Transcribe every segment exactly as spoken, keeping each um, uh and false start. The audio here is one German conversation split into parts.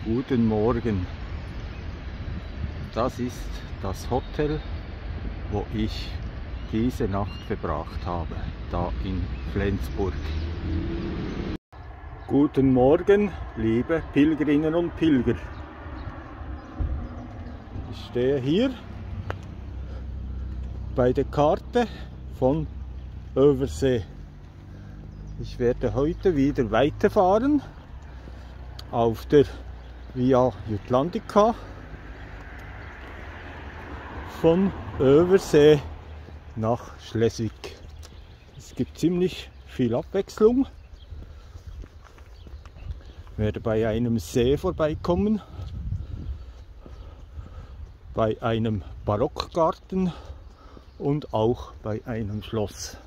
Guten Morgen. Das ist das Hotel, wo ich diese Nacht verbracht habe, da in Flensburg. Guten Morgen, liebe Pilgerinnen und Pilger. Ich stehe hier bei der Karte von Översee. Ich werde heute wieder weiterfahren auf der Via Jutlandica von Översee nach Schleswig. Es gibt ziemlich viel Abwechslung. Ich werde bei einem See vorbeikommen, bei einem Barockgarten und auch bei einem Schloss.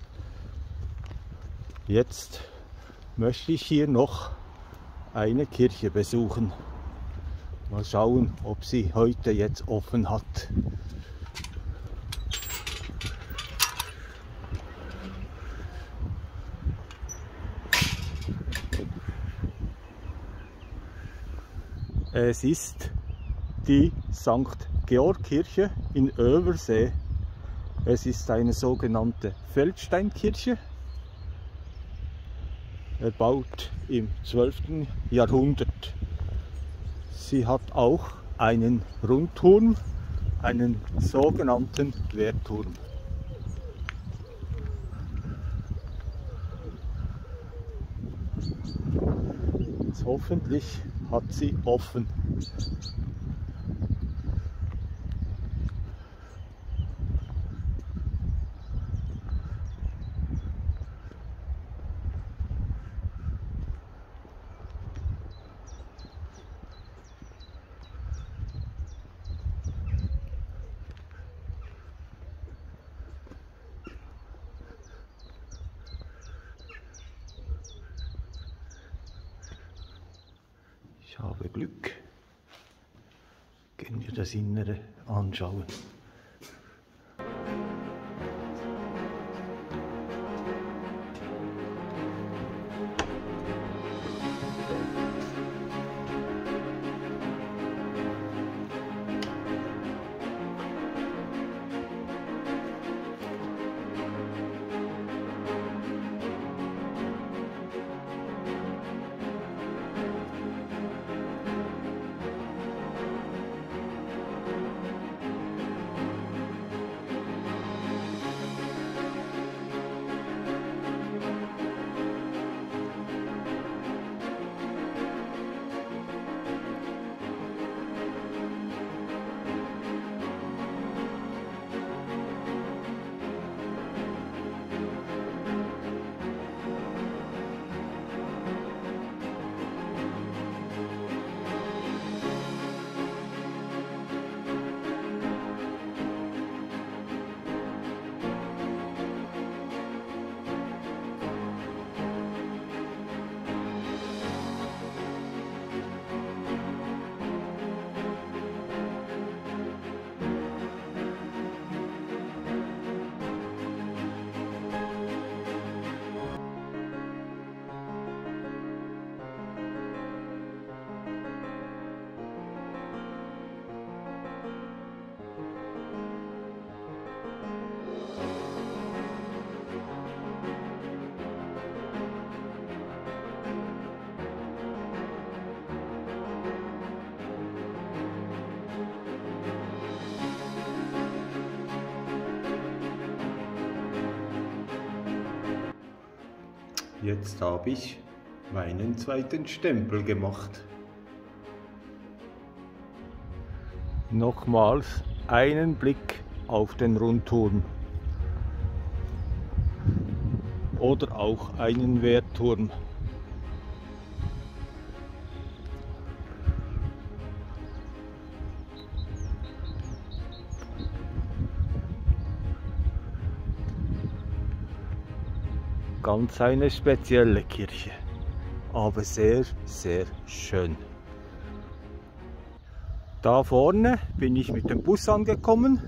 Jetzt möchte ich hier noch eine Kirche besuchen. Mal schauen, ob sie heute jetzt offen hat. Es ist die Sankt Georg Kirche in Översee. Es ist eine sogenannte Feldsteinkirche, erbaut im zwölften Jahrhundert. Sie hat auch einen Rundturm, einen sogenannten Wehrturm. Jetzt hoffentlich hat sie offen. Ich habe Glück. Gehen wir das Innere anschauen. Jetzt habe ich meinen zweiten Stempel gemacht. Nochmals einen Blick auf den Rundturm oder auch einen Wehrturm. Ganz eine spezielle Kirche, aber sehr, sehr schön. Da vorne bin ich mit dem Bus angekommen,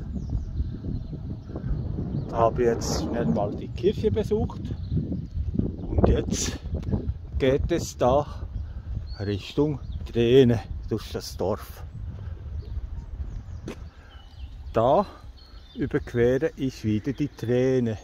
habe jetzt schnell mal die Kirche besucht und jetzt geht es da Richtung Träne durch das Dorf. Da überquere ich wieder die Träne.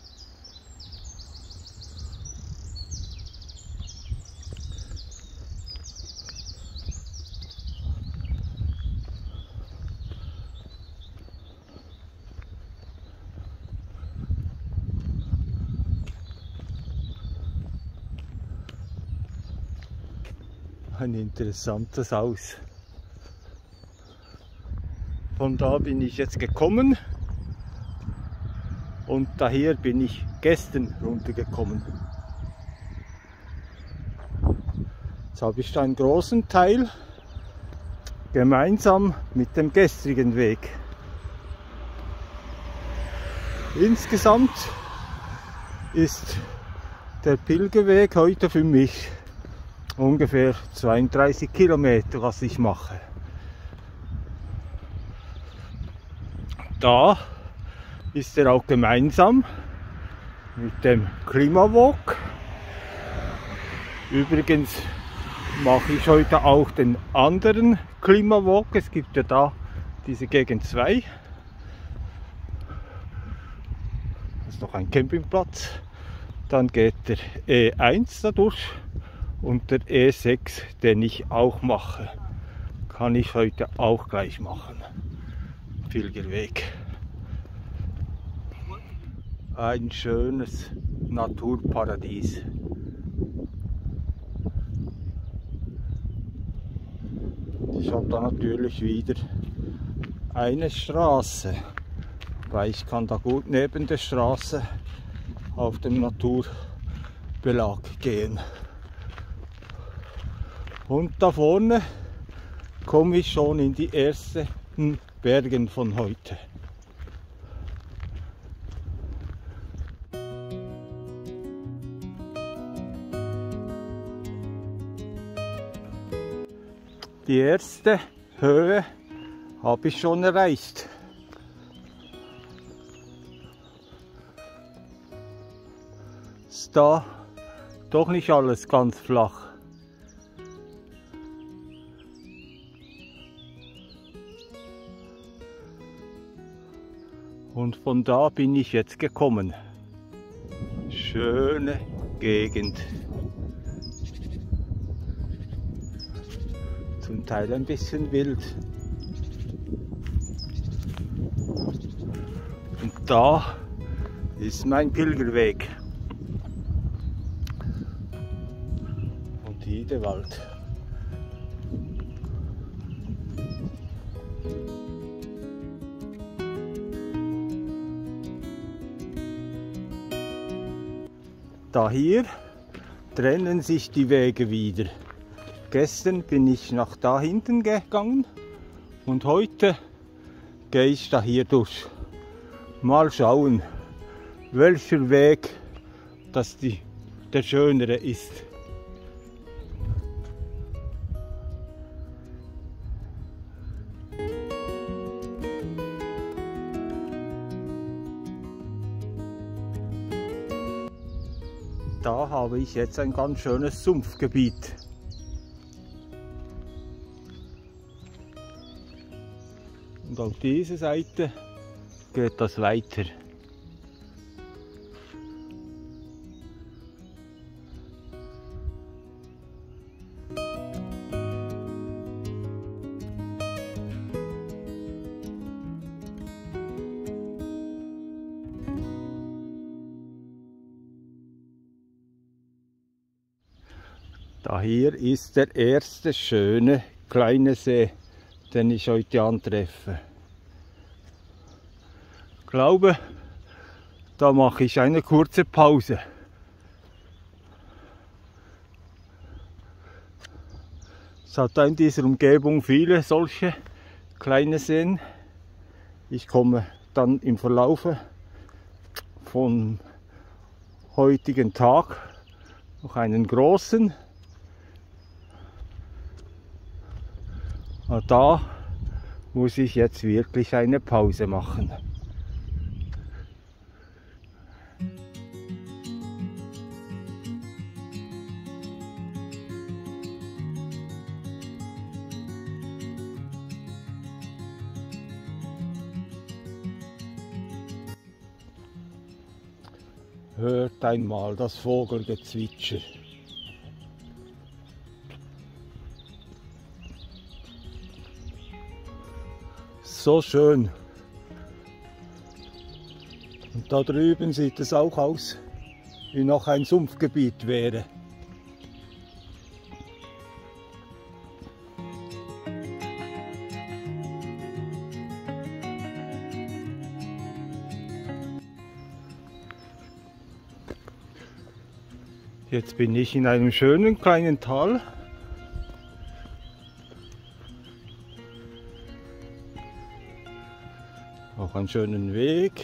Ein interessantes Haus. Von da bin ich jetzt gekommen und daher bin ich gestern runtergekommen. Jetzt habe ich da einen großen Teil gemeinsam mit dem gestrigen Weg. Insgesamt ist der Pilgerweg heute für mich ungefähr zweiunddreißig Kilometer, was ich mache. Da ist er auch gemeinsam mit dem Klimawalk. Übrigens mache ich heute auch den anderen Klimawalk. Es gibt ja da diese Gegend zwei. Das ist noch ein Campingplatz. Dann geht der E eins dadurch. Und der E sechs, den ich auch mache, kann ich heute auch gleich machen. Pilgerweg. Ein schönes Naturparadies. Ich habe da natürlich wieder eine Straße, weil ich kann da gut neben der Straße auf den Naturbelag gehen. Und da vorne komme ich schon in die ersten Bergen von heute. Die erste Höhe habe ich schon erreicht. Ist da doch nicht alles ganz flach. Und von da bin ich jetzt gekommen. Schöne Gegend. Zum Teil ein bisschen wild. Und da ist mein Pilgerweg. Und hier der Wald. Da hier trennen sich die Wege wieder. Gestern bin ich nach da hinten gegangen und heute gehe ich da hier durch. Mal schauen, welcher Weg das die, der schönere ist. Da habe ich jetzt ein ganz schönes Sumpfgebiet. Und auf dieser Seite geht das weiter. Da hier ist der erste schöne kleine See, den ich heute antreffe. Ich glaube, da mache ich eine kurze Pause. Es hat in dieser Umgebung viele solche kleine Seen. Ich komme dann im Verlaufe vom heutigen Tag noch einen großen. Da muss ich jetzt wirklich eine Pause machen. Hört einmal das Vogelgezwitscher. So schön. Und da drüben sieht es auch aus, wie noch ein Sumpfgebiet wäre. Jetzt bin ich in einem schönen kleinen Tal. Auch einen schönen Weg.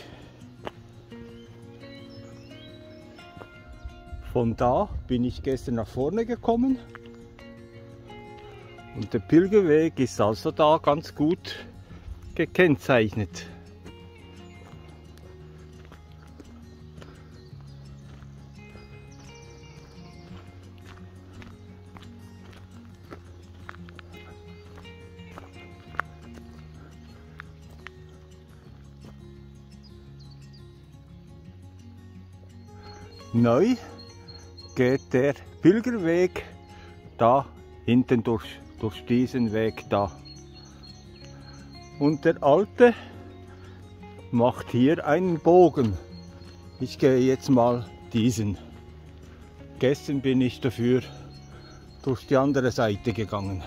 Von da bin ich gestern nach vorne gekommen. Und der Pilgerweg ist also da ganz gut gekennzeichnet. Neu geht der Pilgerweg da hinten durch, durch diesen Weg da. Und der alte macht hier einen Bogen. Ich gehe jetzt mal diesen. Gestern bin ich dafür durch die andere Seite gegangen.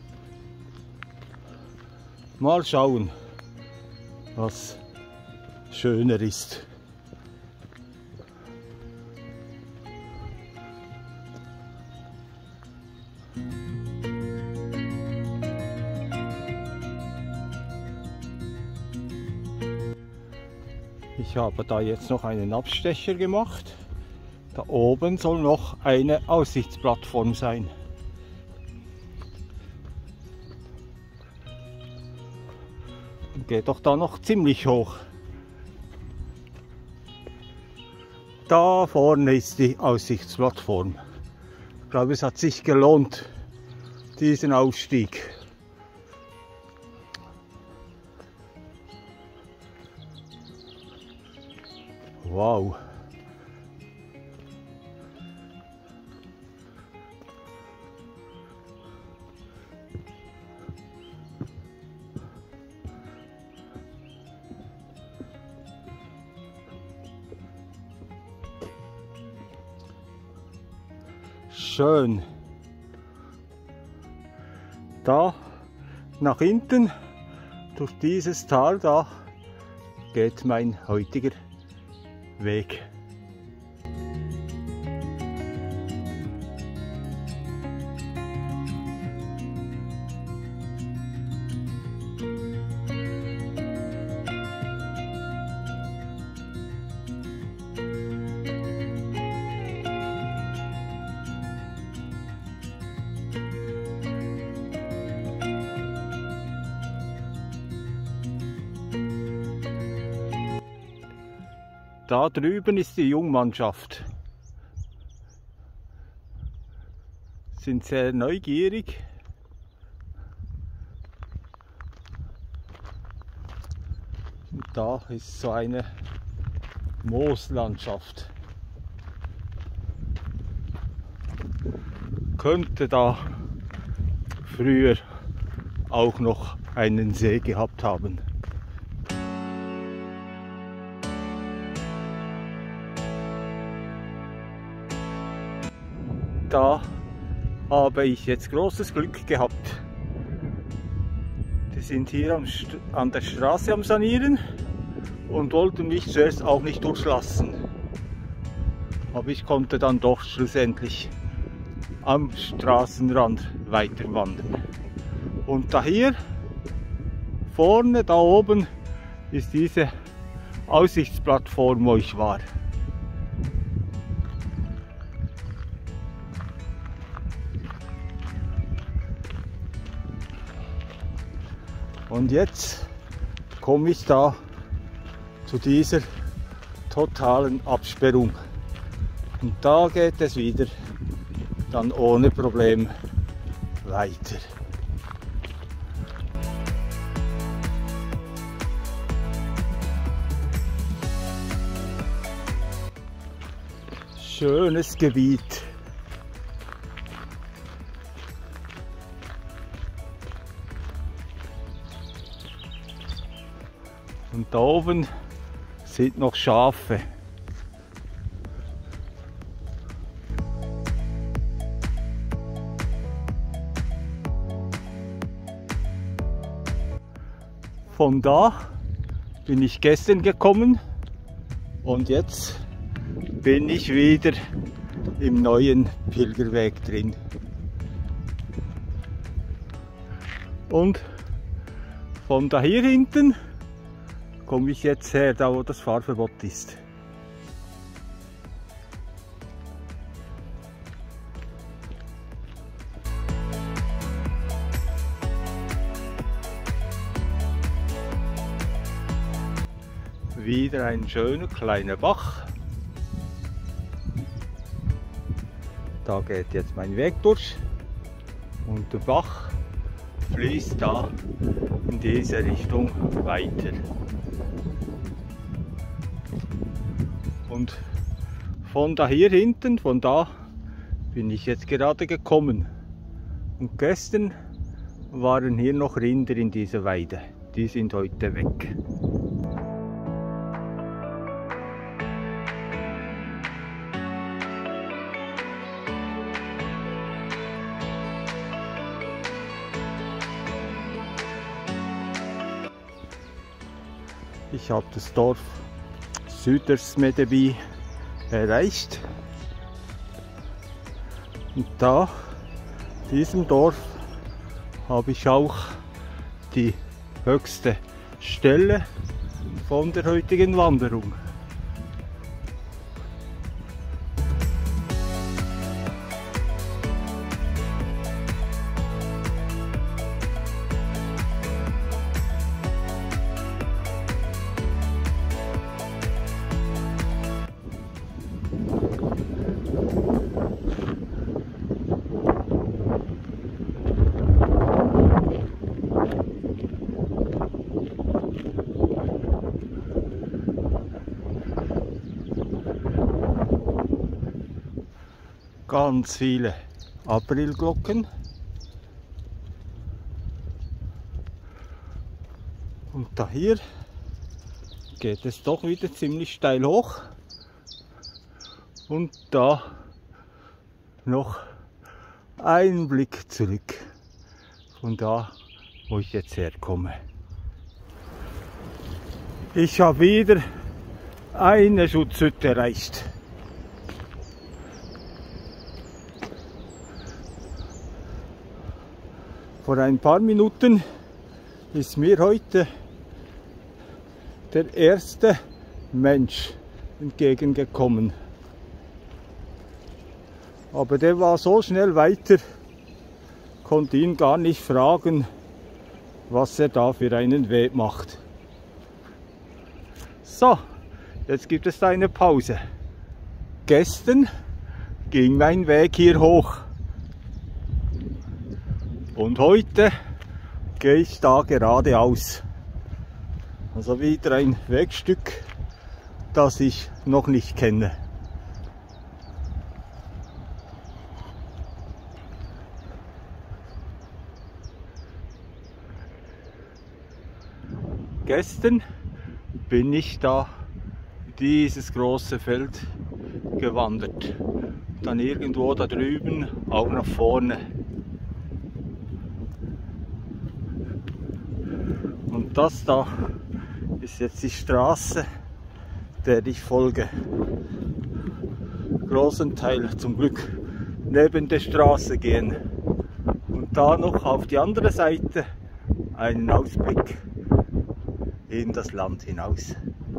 Mal schauen, was schöner ist. Ich habe da jetzt noch einen Abstecher gemacht. Da oben soll noch eine Aussichtsplattform sein. Und geht doch da noch ziemlich hoch. Da vorne ist die Aussichtsplattform. Ich glaube, es hat sich gelohnt, diesen Aufstieg. Wow. Schön. Da nach hinten durch dieses Tal da geht mein heutiger Weg. Da drüben ist die Jungmannschaft. Sind sehr neugierig. Und da ist so eine Mooslandschaft. Könnte da früher auch noch einen See gehabt haben. Da habe ich jetzt großes Glück gehabt. Die sind hier am St- an der Straße am Sanieren und wollten mich zuerst auch nicht durchlassen. Aber ich konnte dann doch schlussendlich am Straßenrand weiter wandern. Und da hier vorne, da oben, ist diese Aussichtsplattform, wo ich war. Und jetzt komme ich da zu dieser totalen Absperrung. Und da geht es wieder dann ohne Problem weiter. Schönes Gebiet. Und da oben sind noch Schafe. Von da bin ich gestern gekommen und jetzt bin ich wieder im neuen Pilgerweg drin. Und von da hier hinten komme ich jetzt her, da wo das Fahrverbot ist. Wieder ein schöner kleiner Bach. Da geht jetzt mein Weg durch und der Bach fließt da in diese Richtung weiter. Und von da hier hinten, von da bin ich jetzt gerade gekommen. Und gestern waren hier noch Rinder in dieser Weide. Die sind heute weg. Ich habe das Dorf Südersmedeby erreicht. Und da, in diesem Dorf, habe ich auch die höchste Stelle von der heutigen Wanderung. Ganz viele Aprilglocken. Und da hier geht es doch wieder ziemlich steil hoch. Und da noch ein Blick zurück von da, wo ich jetzt herkomme. Ich habe wieder eine Schutzhütte erreicht. Vor ein paar Minuten ist mir heute der erste Mensch entgegengekommen. Aber der war so schnell weiter, konnte ihn gar nicht fragen, was er da für einen Weg macht. So, jetzt gibt es eine Pause. Gestern ging mein Weg hier hoch. Und heute gehe ich da geradeaus. Also wieder ein Wegstück, das ich noch nicht kenne. Gestern bin ich da dieses große Feld gewandert. Dann irgendwo da drüben auch nach vorne. Und das da ist jetzt die Straße, der ich folge. Großen Teil zum Glück neben der Straße gehen. Und da noch auf die andere Seite einen Ausblick in das Land hinaus.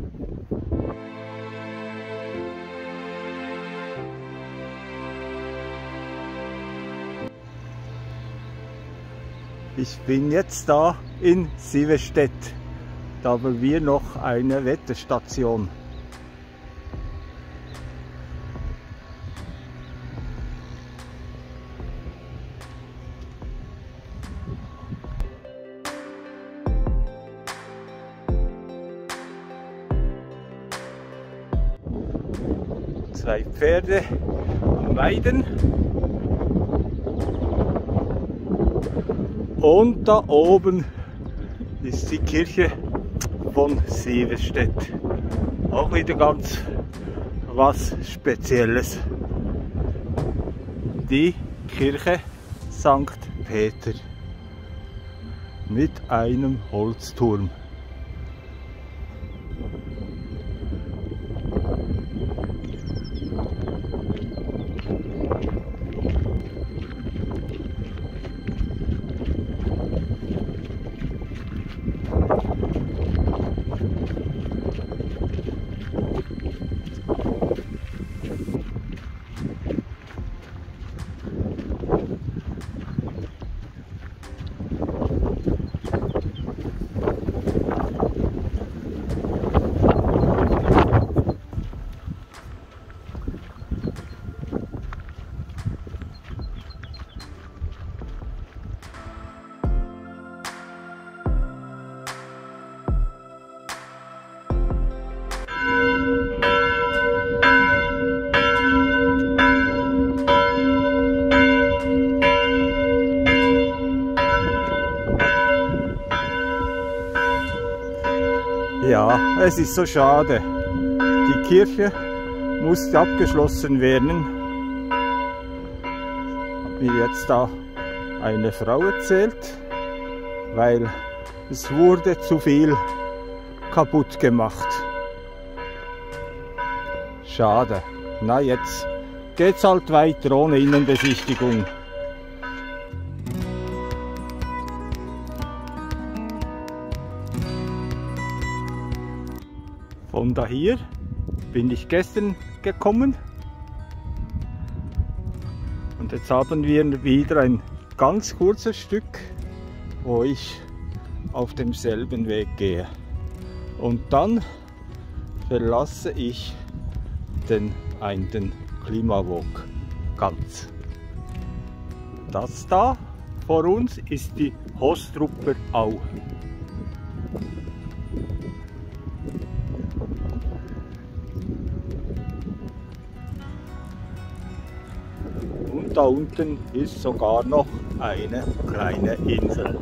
Ich bin jetzt da in Sivestedt. Da haben wir noch eine Wetterstation. zwei Pferde am Weiden. Und da oben ist die Kirche von Sivestedt. Auch wieder ganz was Spezielles. Die Kirche Sankt Peter mit einem Holzturm. Ja, es ist so schade. Die Kirche musste abgeschlossen werden. Hat mir jetzt da eine Frau erzählt, weil es wurde zu viel kaputt gemacht. Schade. Na, jetzt geht's halt weiter ohne Innenbesichtigung. Von da hier bin ich gestern gekommen und jetzt haben wir wieder ein ganz kurzes Stück, wo ich auf demselben Weg gehe. Und dann verlasse ich den einen Klimawalk ganz. Das da vor uns ist die Hostrupper Au. Und da unten ist sogar noch eine kleine Insel.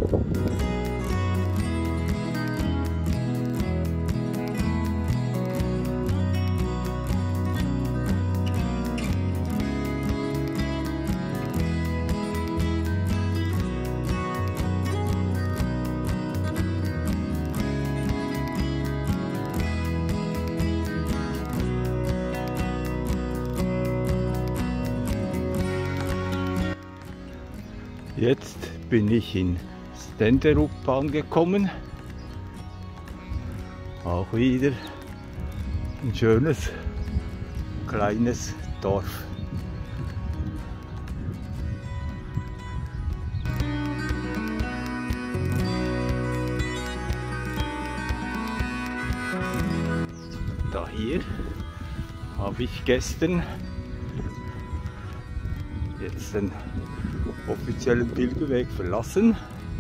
Jetzt bin ich in Stenderup angekommen. Auch wieder ein schönes kleines Dorf. Da hier habe ich gestern jetzt den offiziellen Pilgerweg verlassen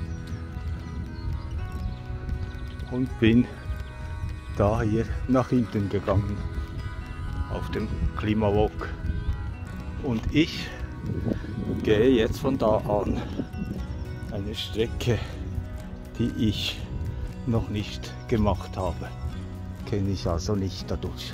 und bin da hier nach hinten gegangen auf dem Klimawalk. Und ich gehe jetzt von da an eine Strecke, die ich noch nicht gemacht habe. Kenne ich also nicht dadurch.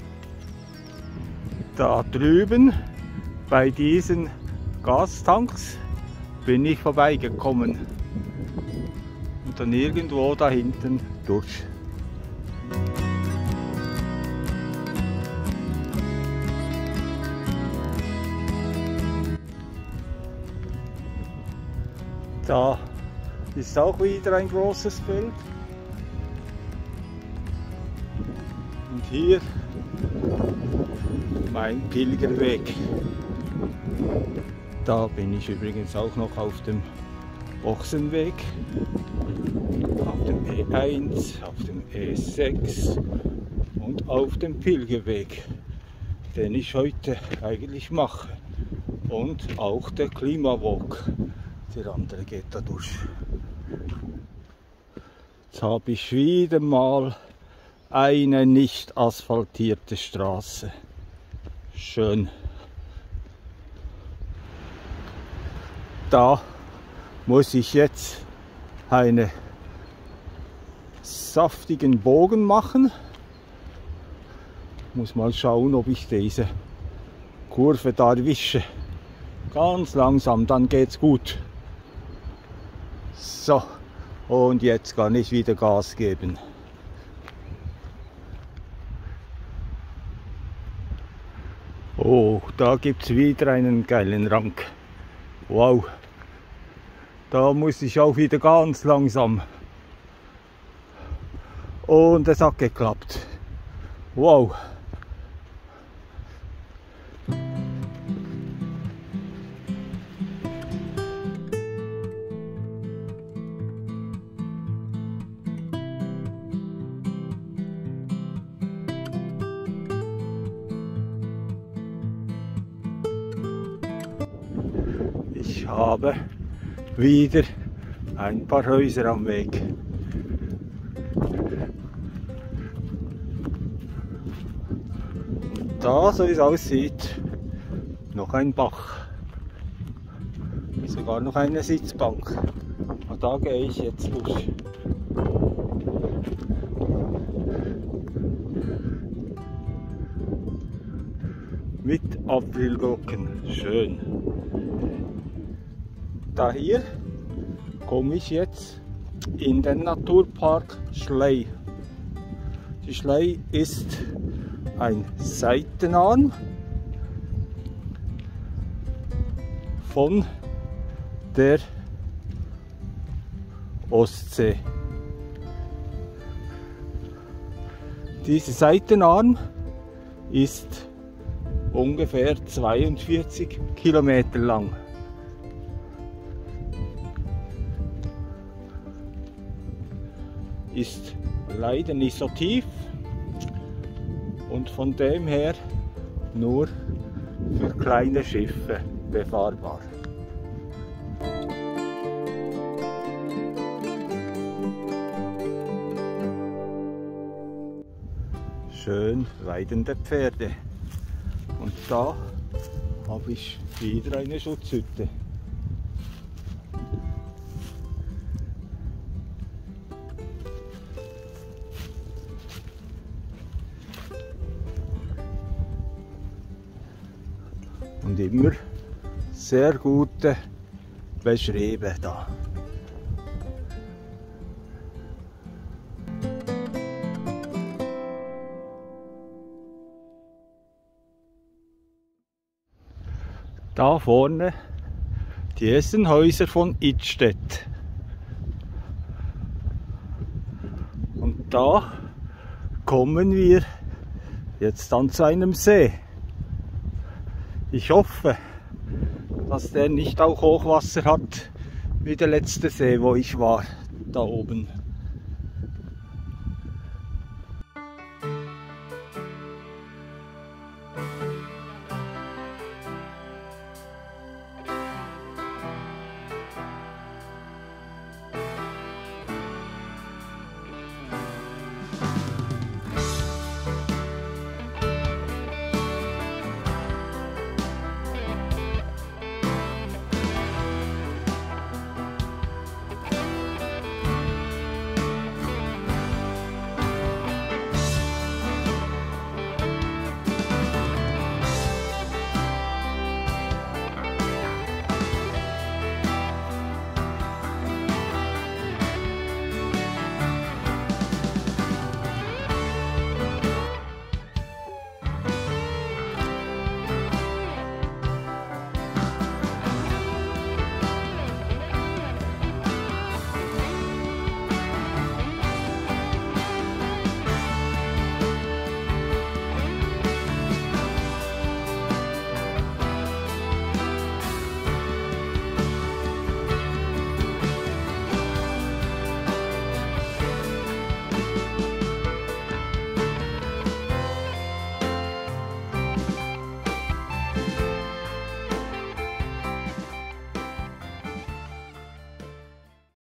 Da drüben bei diesen Gastanks bin ich vorbeigekommen und dann irgendwo da hinten durch. Da ist auch wieder ein großes Feld und hier mein Pilgerweg. Da bin ich übrigens auch noch auf dem Ochsenweg, auf dem E eins, auf dem E sechs und auf dem Pilgerweg, den ich heute eigentlich mache. Und auch der Klimawalk, der andere geht da durch. Jetzt habe ich wieder mal eine nicht asphaltierte Straße. Schön. Da muss ich jetzt einen saftigen Bogen machen. Muss mal schauen, ob ich diese Kurve da erwische. Ganz langsam, dann geht's gut. So, und jetzt kann ich wieder Gas geben. Oh, da gibt es wieder einen geilen Rang. Wow. Da muss ich auch wieder ganz langsam. Und es hat geklappt. Wow. Ich habe wieder ein paar Häuser am Weg. Da, so wie es aussieht, noch ein Bach. Sogar noch eine Sitzbank. Und da gehe ich jetzt durch. Mit Aprilgurken. Schön. Da hier komme ich jetzt in den Naturpark Schlei. Die Schlei ist ein Seitenarm von der Ostsee. Dieser Seitenarm ist ungefähr zweiundvierzig Kilometer lang. Ist leider nicht so tief und von dem her nur für kleine Schiffe befahrbar. Schön weidende Pferde. Und da habe ich wieder eine Schutzhütte. Und immer sehr gute Beschriebe da. Da vorne die ersten Häuser von Idstedt. Und da kommen wir jetzt dann zu einem See. Ich hoffe, dass der nicht auch Hochwasser hat wie der letzte See, wo ich war, da oben.